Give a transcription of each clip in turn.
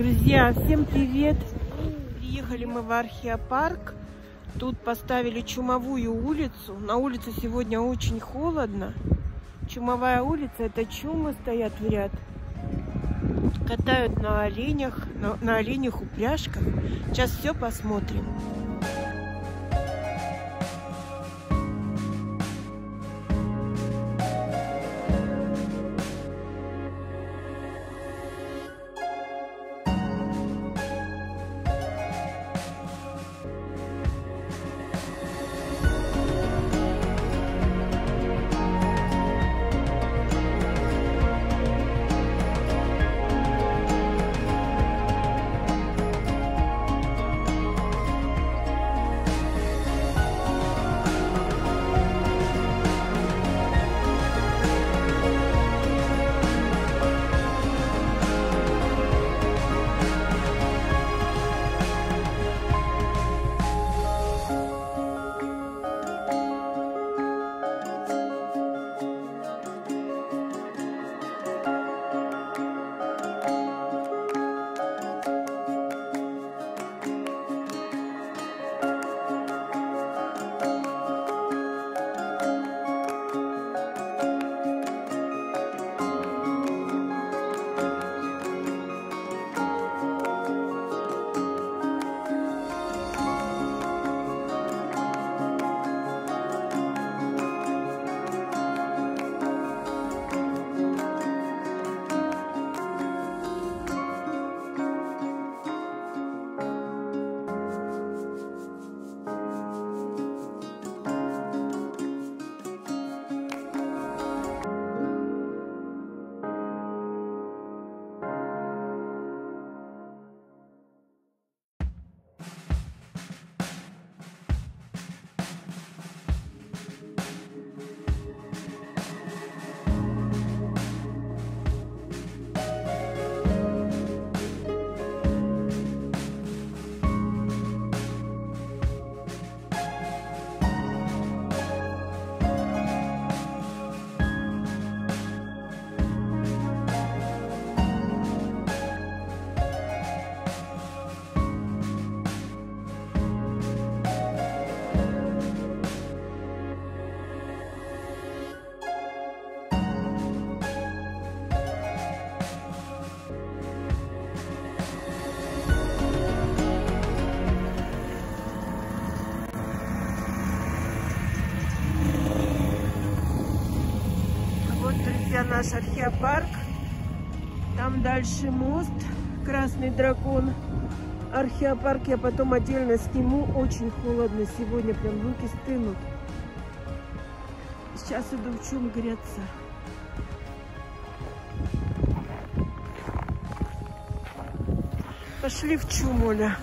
Друзья, всем привет! Приехали мы в археопарк. Тут поставили чумовую улицу. На улице сегодня очень холодно. Чумовая улица, это чумы стоят в ряд. Катают на оленях, на оленях упряжках. Сейчас все посмотрим. Наш археопарк. Там дальше мост, Красный дракон. Археопарк я потом отдельно сниму. Очень холодно сегодня, прям руки стынут. Сейчас иду в чум греться. Пошли в чум, Оля.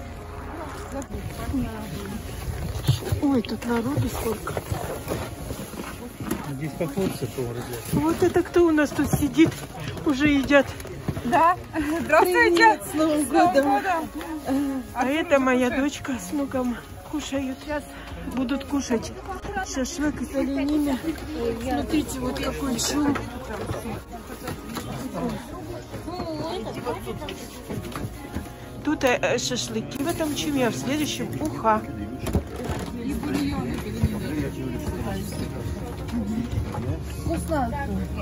Ой, тут народу сколько. Здесь по порции, вот это кто у нас тут сидит? Уже едят. Да, здравствуйте. Привет, с Новым годом. А это моя дочка с внуком кушают. Сейчас будут кушать шашлык с оленями. Смотрите, вот какой шум. Тут шашлыки в этом чуме, а в следующем уха. Вкусно.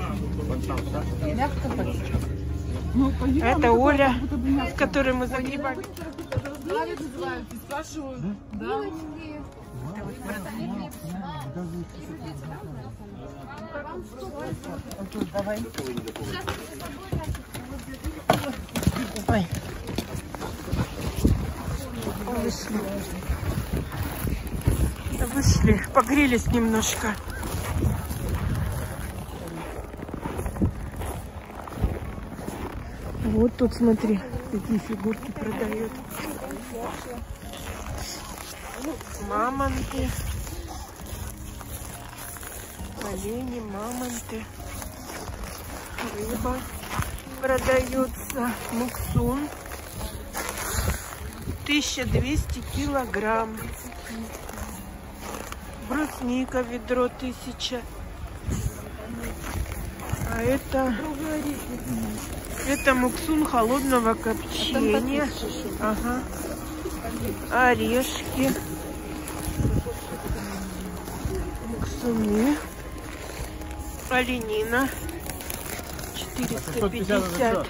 Это Оля, с которой мы загребали. Ой. Вышли, погрелись немножко. Вот тут, смотри, какие фигурки продают. Мамонты. Олени, мамонты. Рыба продается. Муксун. 1200 килограмм. Брусника ведро 1000. А это муксун холодного копчения. Ага. Орешки. Муксуны. Оленина. 450.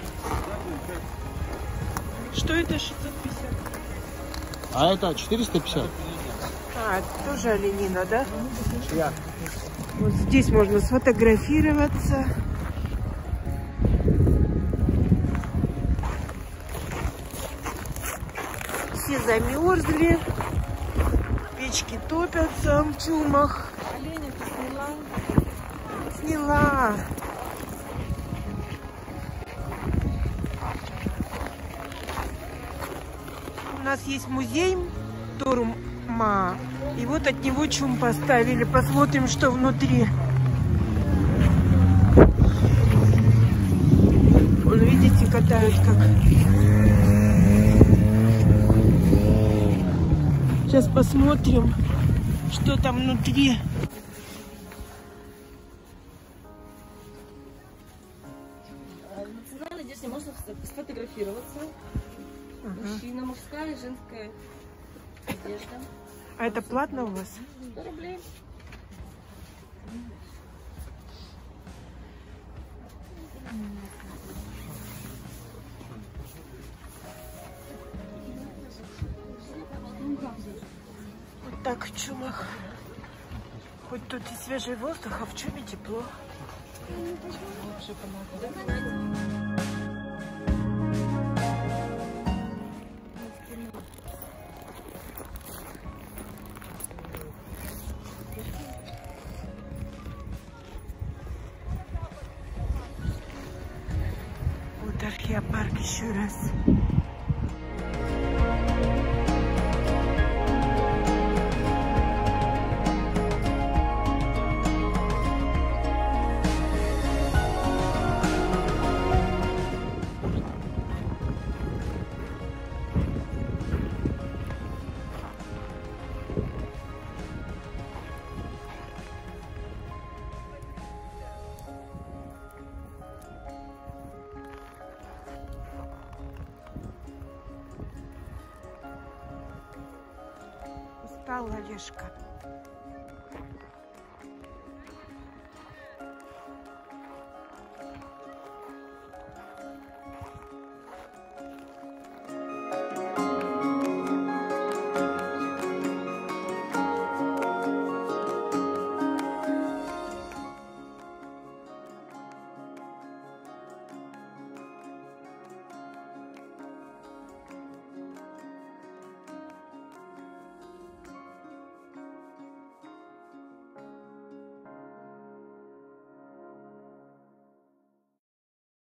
Что это 650? А это 450. А, это тоже оленина, да? Вот здесь можно сфотографироваться. Все замерзли. Печки топятся в чумах. Оленя ты сняла? Сняла. У нас есть музей Торума. И вот от него чум поставили. Посмотрим, что внутри. Вон, видите, катают как. Сейчас посмотрим, что там внутри. Национальная здесь можно сфотографироваться. Мужчина, мужская, женская одежда. А это платно у вас? 100 рублей. Вот так в чумах. Хоть тут и свежий воздух, а в чуме тепло. Вот археопарк еще раз. Устал Олежка.